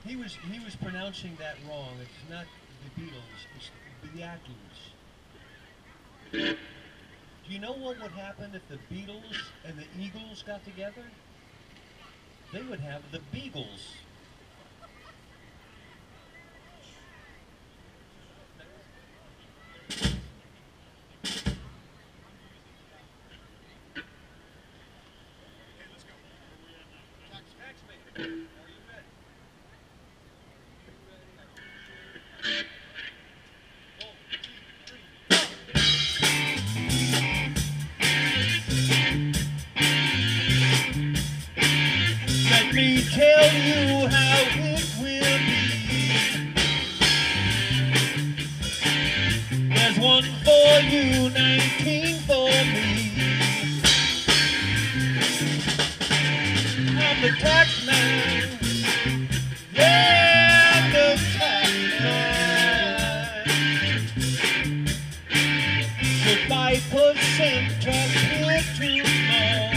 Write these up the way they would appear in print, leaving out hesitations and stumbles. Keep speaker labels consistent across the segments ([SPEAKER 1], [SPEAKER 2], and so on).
[SPEAKER 1] he was pronouncing that wrong. It's not the Beatles. It's the Yankees. Do you know what would happen if the Beatles and the Eagles got together? They would have the Beagles. Let me tell you how it will be. There's one for you, 19 for me. I'm the tax man. Yeah, I'm the tax man. Goodbye percent, transfer too small.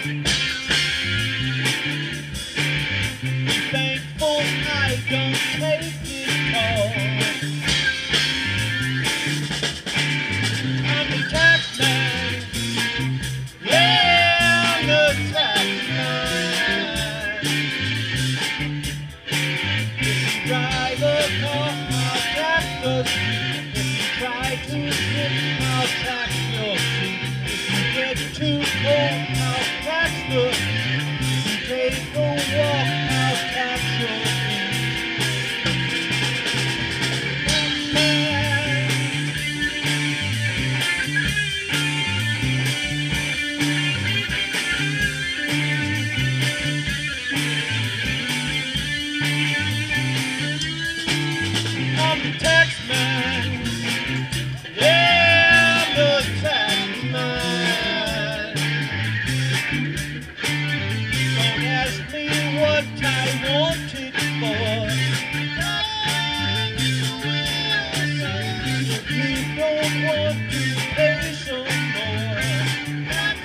[SPEAKER 1] Thankful I don't take it all. I'm the tax man. Yeah, I'm the tax man. If you drive a car, I'll tax the street. If you try to slip, I'll tax your seat. If you get too cold, I'll tax the heat. If you take a walk, I'll tax your feet. I'm the tax man. Yeah, I'm the tax man. Don't ask me what I want it for. If you don't want to pay some more, I'm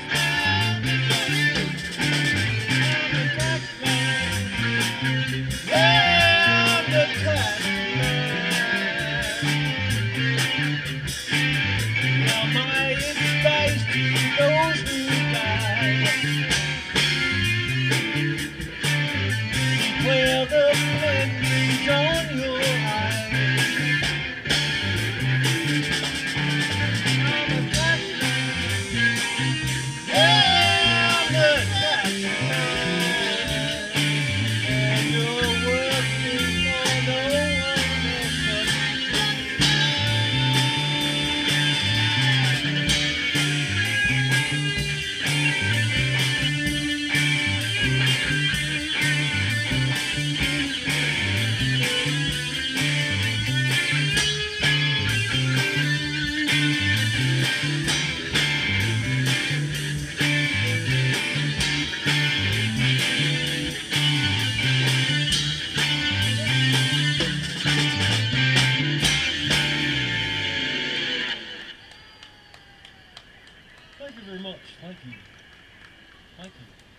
[SPEAKER 1] the tax man. Yeah, I'm the tax man. Now my advice to those who die: beware the blendings on your eyes. I'm a tax man. Yeah, I'm the tax man. And you're working for no one else but Thank you very much. Thank you. Thank you.